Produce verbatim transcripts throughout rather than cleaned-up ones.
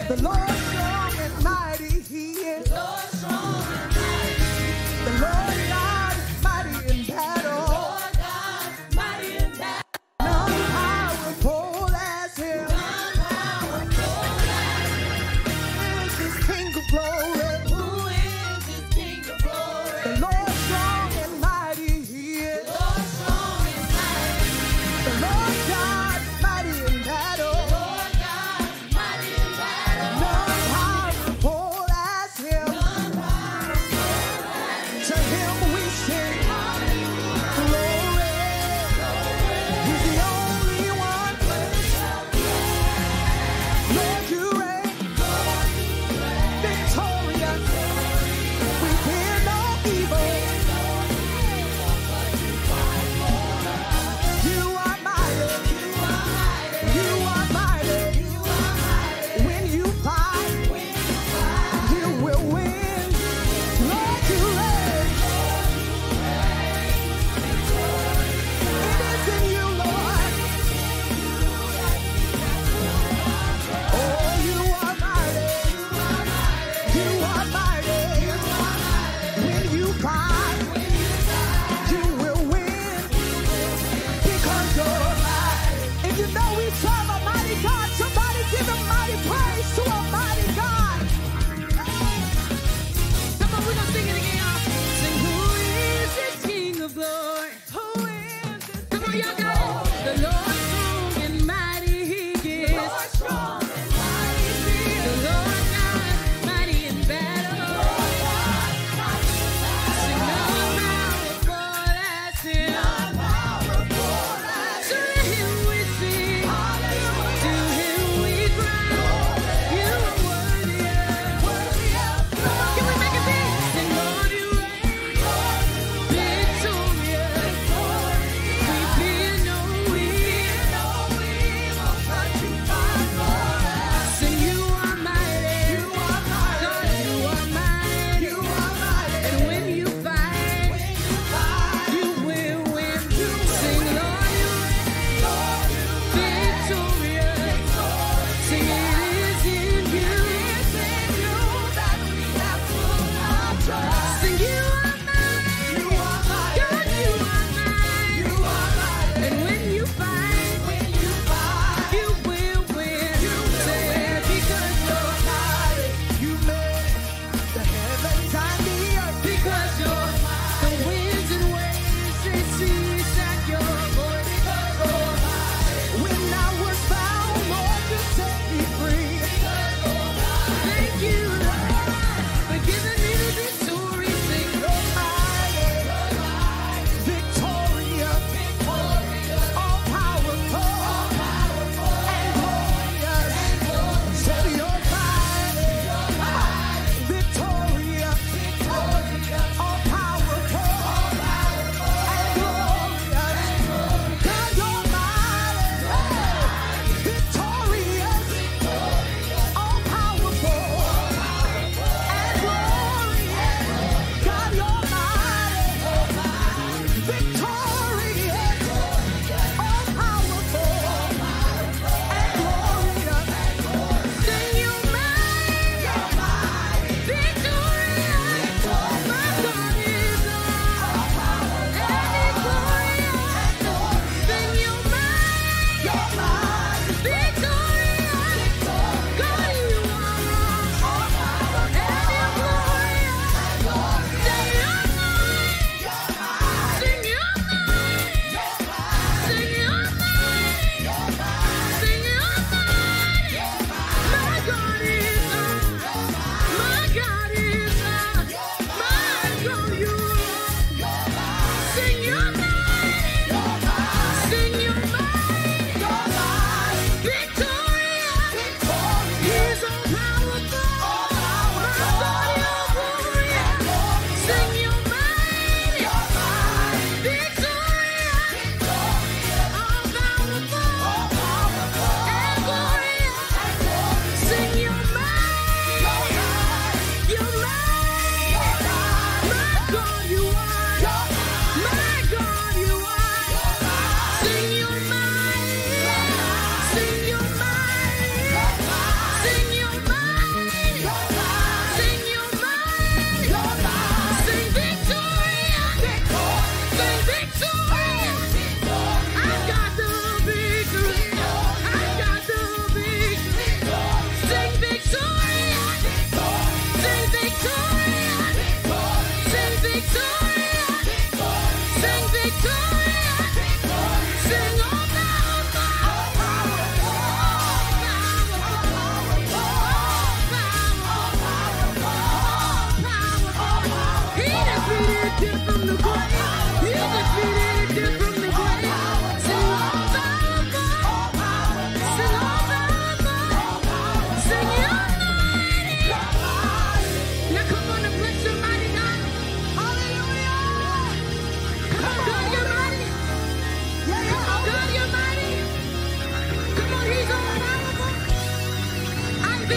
The Lord strong and mighty, He is. The Lord strong and mighty. The Lord God is mighty in battle. The Lord God is mighty in battle. None powerful as Him. None powerful as Him. Who is this King of glory? Who is this King of glory? The Lord strong and mighty, He is. The Lord strong and mighty. The Lord God is mighty in battle. The Lord God is mighty in battle. None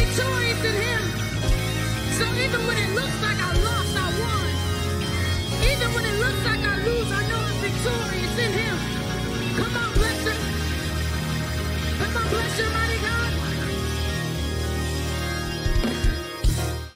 victorious in him. So even when it looks like I lost, I won. Even when it looks like I lose, I know I'm victorious in him.